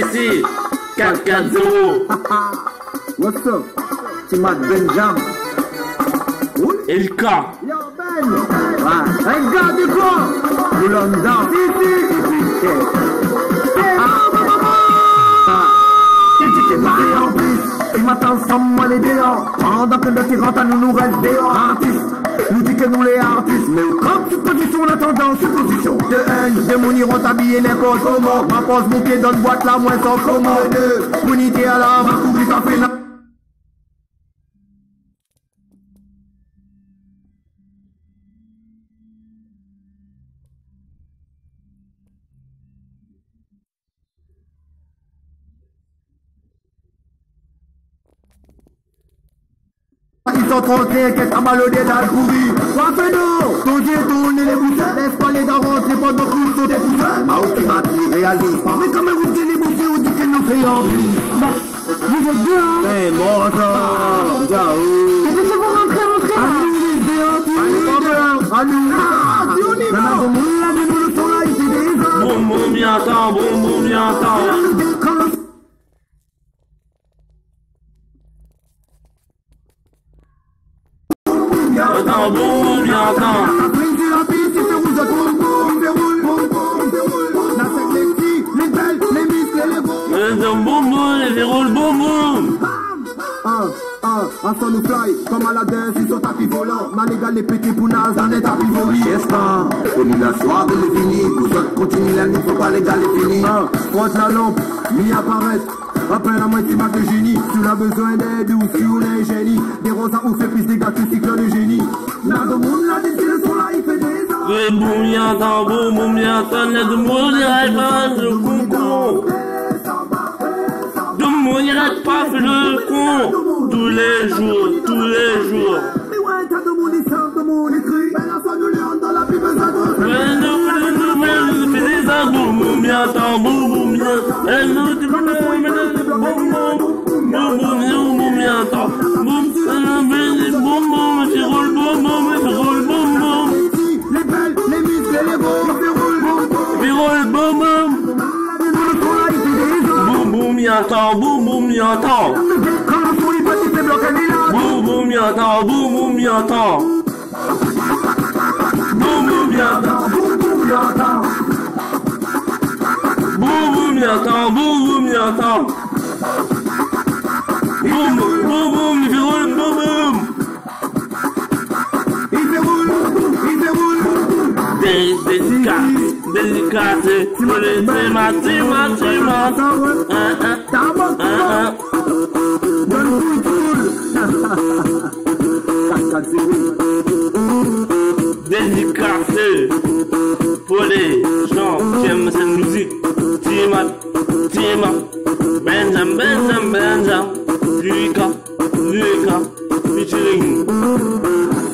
ici. 4-4-0. What's up? C'est Matt Benjam. Et le cas. Yo Ben! Ouais. Regardez quoi? Du London. En plus, il m'attend sans moi les déants. Pendant que notre rentre à nous reste des artistes. Nous dit que nous les artistes. Mais comme toute position, on attend dans cette position de haine. De mon iron t'habiller n'importe comment. Ma pose mon pied dans le boîte là, moins sans commande. Unité à la main, oublie ça fait la. Ils sont trop qu'est-ce qu'à malodé dans le pourri. Quoi fait-nous? Ton Dieu tourne les bouchées. Laisse pas les dents rentrer pas de coups sur des bouchées. Ah ok, ma réalise pas. Mais quand même vous dites les bouchées, vous dites qu'ils nous fait en plus. Vous êtes bien, hein? Eh, bon, attends. Ciao. Laissez-vous rentrer. À nous, les géants. À nous. Ah, si on y va. Maintenant, là, nous le son là, il fait des hommes. Bon, bien temps, bon, bien temps. Attends, bon, bien temps. Les verrouilles, boum. Un son nous fly, comme à la danse, ils sont tapis volants. Manégal les petits pounas dans les tapis volants. Chestin, au milieu de la soirée, les finis. Vous autres continuez la nuit, faut pas les gars les finis. Frotte la lampe, m'y apparaître. Après la moitié marque de génie, si on a besoin d'aide ou si on est génie. Des roses à ouf et plus des gars qui cyclent de génie. Là, le monde là, des le son là, il fait des ans. Oui, bon, bien temps, là, de moi, n'irait pas, le concours. De moi, n'irait pas, fait le con. Tous les jours. Mais ouais, t'as de mon histoire, de mon écrit. Mais la fin de l'heure dans la plus besoin de. Mais nous, fait des ans, bon, bien temps, bon, bien. Et nous, tu peux les belles, les muscles et les beaux, bien temps. Boum, bien temps. Dédicacé, pour les témas. Dédicacé pour les gens qui aiment cette musique. Tima, Benjam, Lucas, featuring